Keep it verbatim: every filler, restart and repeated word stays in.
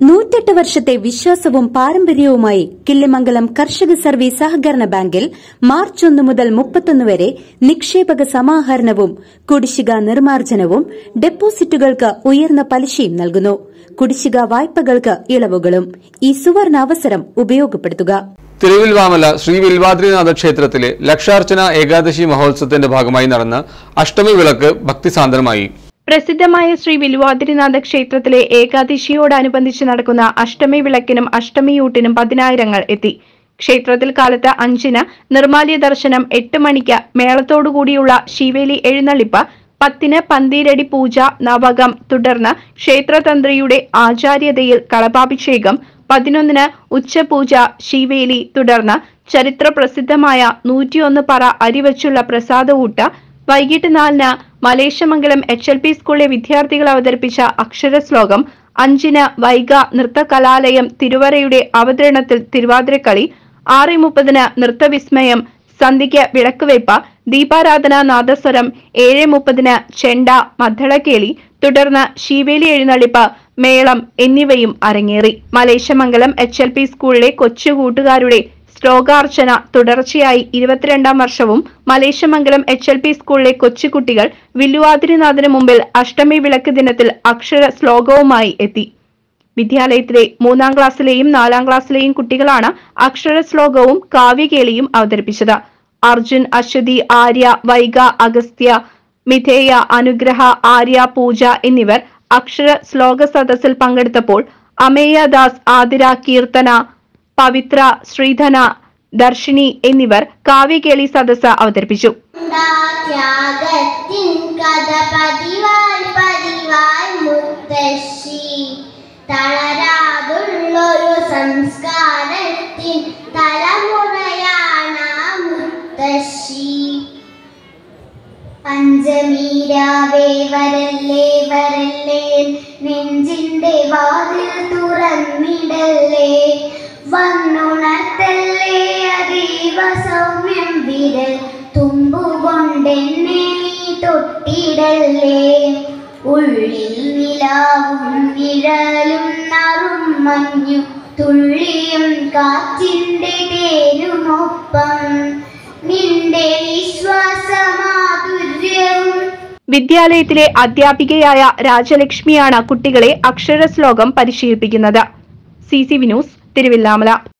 നൂറ്റെട്ട് വർഷത്തെ വിശ്വാസവും പാരമ്പര്യവുമായി കിള്ളിമംഗലം കർഷക സർവീസ് സഹകരണ ബാങ്കിൽ മാർച്ച് ഒന്ന് മുതൽ മുപ്പത്തൊന്ന് വരെ നിക്ഷേപക സമാഹരണവും കുടിശ്ശിക നിർമ്മാർജ്ജനവും ഡെപ്പോസിറ്റുകൾക്ക് ഉയർന്ന പലിശയും നൽകുന്നു. കുടിശ്ശിക വായ്പകൾക്ക് ഇളവുകളും. ഈ സുവർണ അവസരം ഉപയോഗപ്പെടുത്തുക. തിരുവിൽവാമല ശ്രീ വിൽവാദ്രിനാഥ ക്ഷേത്രത്തിലെ ലക്ഷാർച്ചന ഏകാദശി മഹോത്സവത്തിന്റെ ഭാഗമായി നടന്ന അഷ്ടമി വിളക്ക് ഭക്തിസാന്ദ്രമായി. പ്രസിദ്ധമായ ശ്രീ വിൽവാദ്രിനാഥ ക്ഷേത്രത്തിലെ ഏകാദശിയോടനുബന്ധിച്ച് നടക്കുന്ന അഷ്ടമി വിളക്കിനും അഷ്ടമിയൂട്ടിനും പതിനായിരങ്ങൾ എത്തി. ക്ഷേത്രത്തിൽ കാലത്ത് അഞ്ചിന് നിർമാല്യ ദർശനം, എട്ട് മണിക്ക് മേളത്തോടുകൂടിയുള്ള ശീവേലി എഴുന്നള്ളിപ്പ്, പത്തിന് പന്തീരടി പൂജ, നവകം, തുടർന്ന് ക്ഷേത്രതന്ത്രിയുടെ ആചാര്യതയിൽ കളഭാഭിഷേകം, പതിനൊന്നിന് ഉച്ചപൂജ, ശീവേലി, തുടർന്ന് ചരിത്ര പ്രസിദ്ധമായ നൂറ്റിയൊന്ന് പറ അരിവച്ചുള്ള പ്രസാദ ഊട്ട്, വൈകിട്ട് നാലിന് മലേശമംഗലം എച്ച് എൽ പി സ്കൂളിലെ വിദ്യാർത്ഥികൾ അവതരിപ്പിച്ച അക്ഷരശ്ലോകം, അഞ്ചിന് വൈഗ നൃത്തകലാലയം തിരുവരയുടെ അവതരണത്തിൽ തിരുവാതിരക്കളി, ആറ് മുപ്പതിന് നൃത്തവിസ്മയം, സന്ധ്യയ്ക്ക് വിളക്കുവയ്പ്, ദീപാരാധന, നാദസ്വരം, ഏഴ് മുപ്പതിന് ചെണ്ട, മദ്ദളക്കേളി, തുടർന്ന് ശീവേലി എഴുന്നള്ളിപ്പ്, മേളം എന്നിവയും അരങ്ങേറി. മലേശമംഗലം എച്ച് എൽ പി സ്കൂളിലെ കൊച്ചുകൂട്ടുകാരുടെ ശ്ലോകാർച്ചന തുടർച്ചയായി ഇരുപത്തിരണ്ടാം വർഷവും മലേശമംഗലം എച്ച് എൽ പി സ്കൂളിലെ കൊച്ചുകുട്ടികൾ വില്ലുവാതിരിനാഥന് മുമ്പിൽ അഷ്ടമി വിളക്ക് ദിനത്തിൽ അക്ഷര ശ്ലോകവുമായി എത്തി. വിദ്യാലയത്തിലെ മൂന്നാം ക്ലാസ്സിലെയും നാലാം ക്ലാസ്സിലെയും കുട്ടികളാണ് അക്ഷര ശ്ലോകവും കാവ്യകേളിയും അവതരിപ്പിച്ചത്. അർജുൻ, അശ്വതി, ആര്യ, വൈഗ, അഗസ്ത്യ, മിഥേയ, അനുഗ്രഹ, ആര്യ, പൂജ എന്നിവർ അക്ഷര ശ്ലോക സദസ്സിൽ പങ്കെടുത്തപ്പോൾ അമേയദാസ്, ആതിര, കീർത്തന, പവിത്ര, ശ്രീധന, ദർശിനി എന്നിവർ കാവ്യകേളി സദസ്സ് അവതരിപ്പിച്ചു. പഞ്ചമീരാവേ വരല്ലേ വരല്ലേ, നെഞ്ചിന്റെ വാതിൽ തുറന്നിടല്ലേ, വന്നുണർത്തല്ലേ അതീവ സൗമ്യം വിരൽ തുമ്പുകൊണ്ടെന്നെ നീ തൊട്ടിടല്ലേ, ഉള്ളിൽ നിലാവും നിഴലും നറും മഞ്ഞു തുള്ളിയും കാറ്റിന്റെ തേനുമൊപ്പം നിന്റെ വിശ്വാസമാധുര്യവും. വിദ്യാലയത്തിലെ അധ്യാപികയായ രാജലക്ഷ്മിയാണ് കുട്ടികളെ അക്ഷരശ്ലോകം പരിശീലിപ്പിക്കുന്നത്. C C V news, Thiruvilwamala.